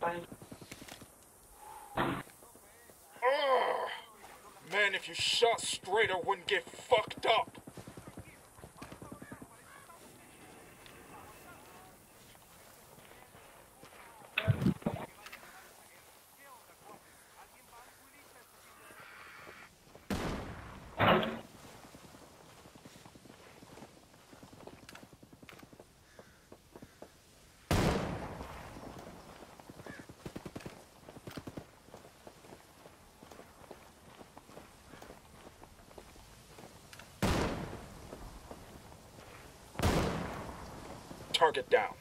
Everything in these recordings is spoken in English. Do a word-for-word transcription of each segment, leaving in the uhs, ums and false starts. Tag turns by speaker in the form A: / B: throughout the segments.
A: Ugh. Man, if you shot straight, I wouldn't get fucked up. Target down.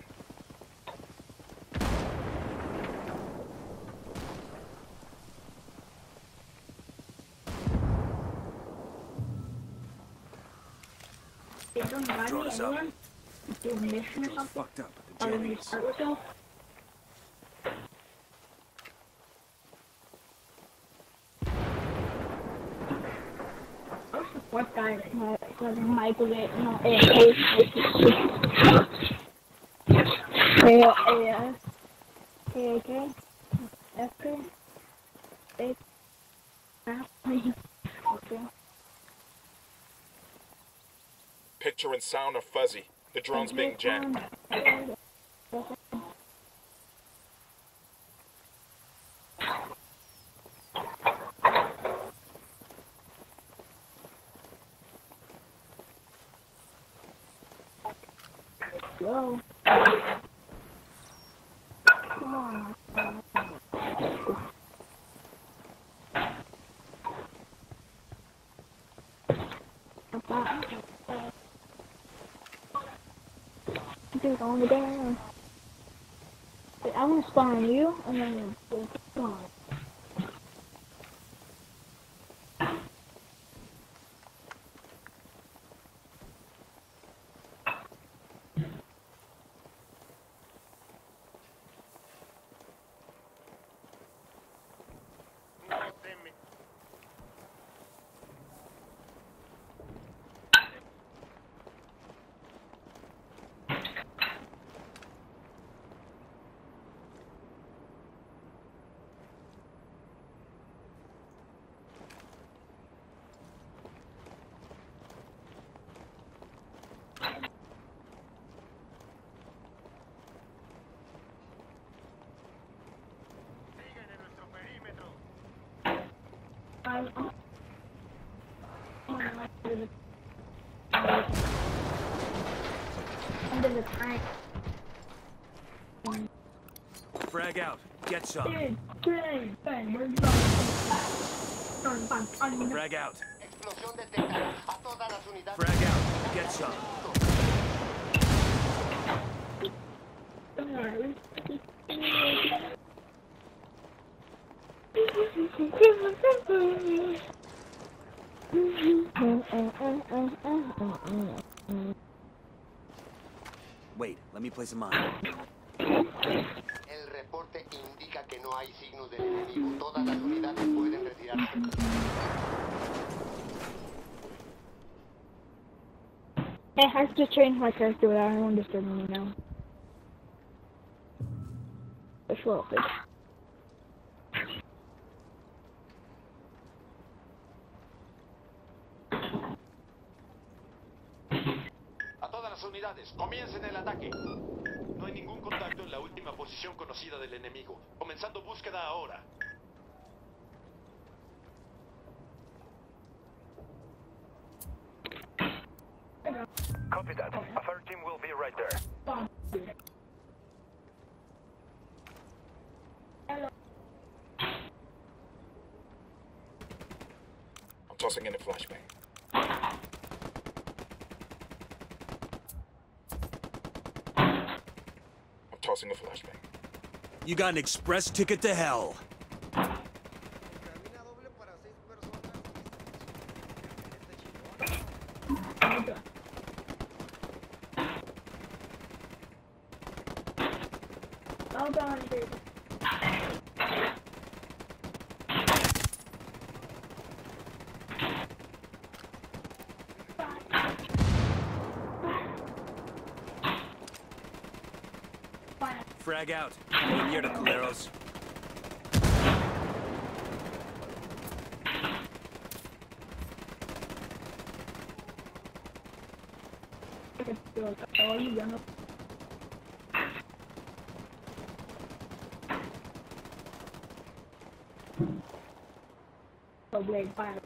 B: Draw us up. Fucked up at the Jennings.
C: What guy? Michael, no, eh, eh, eh, eh, okay, okay, okay, okay.
A: Picture and sound are fuzzy. The drone's being jammed.
C: Whoa. Come on. Dude, on the ground. I'm gonna spawn on you, and then come on. I'm under the tank.
B: Frag out. Get some.
C: Dude, bang, bang, where's the
B: Frag out.
D: Explosión detectada. A todas las unidades.
B: Frag out. Get some. Wait, let me place a mine.
D: El reporte indica que no hay signos del enemigo. Todas las unidades pueden retirarse.
C: I have to change my character without anyone disturbing me now. It's a little bit.
D: A todas las unidades, comiencen el ataque. No hay ningún contacto en la última posición conocida del enemigo. Comenzando búsqueda ahora.
E: Copy that. A third team will be right there.
A: I'm tossing in a flashbang. I'm tossing a flashbang.
B: You got an express ticket to hell.
C: Hold on, dude.
B: Frag out. Going near the culeros.
C: Blade fire.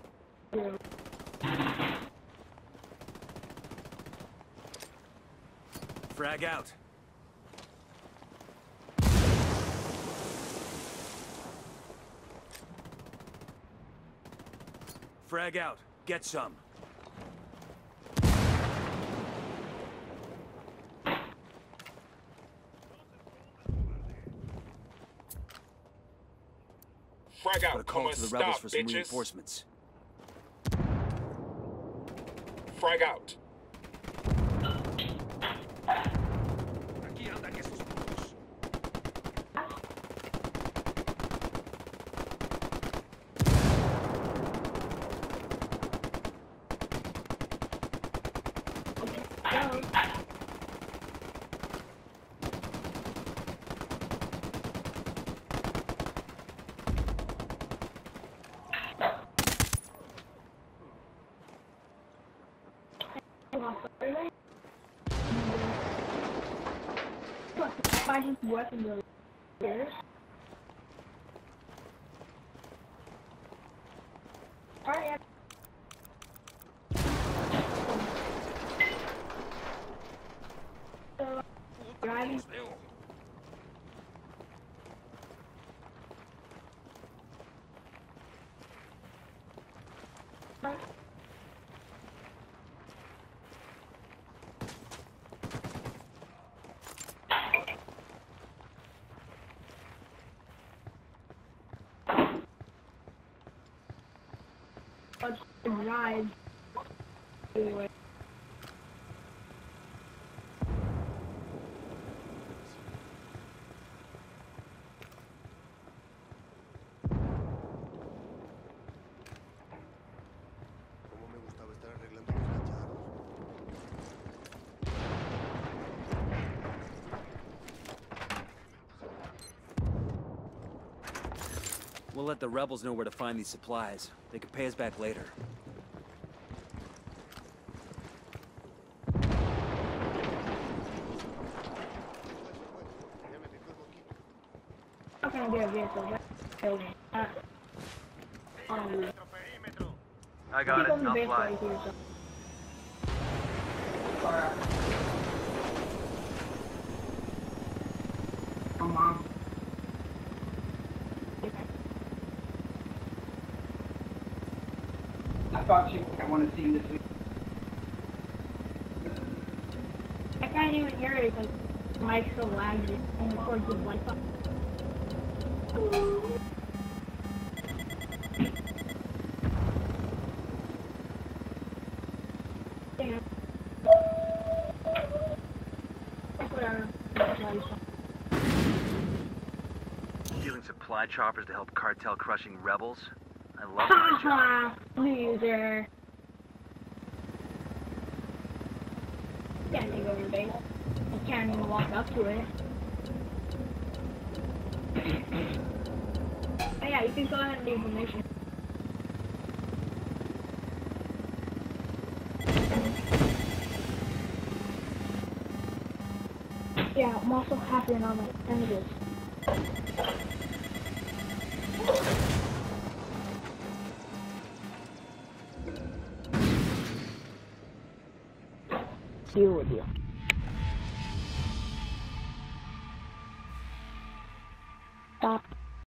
B: Frag out. Frag out. Get some.
A: Frag
B: Put a
A: out. Come
B: call
A: on,
B: to the rebels
A: stop,
B: for some
A: bitches.
B: reinforcements.
A: Frag out.
C: Find his weapon really scarce. Alright. So, driving. Drive. Anyway.
F: Cómo me gustaba estar arreglando los cacharros.
B: We'll let the rebels know where to find these supplies. They can pay us back later.
C: How can I get a vehicle? Building. Uh, um,
E: I got it.
C: on the
E: I'll
C: base
E: fly.
C: right here, so. Come on.
G: I thought you I want to see this week.
C: I can't even hear it because the mic's so laggy and records with Wi-Fi. Damn. Whatever.
E: Stealing supply choppers to help cartel crushing rebels. I love my job.
C: Haha, loser. Can't even go to base. I can't even walk up to it. Oh yeah, you can go ahead and leave the mission. Yeah, I'm also happy on my images. Deal with you.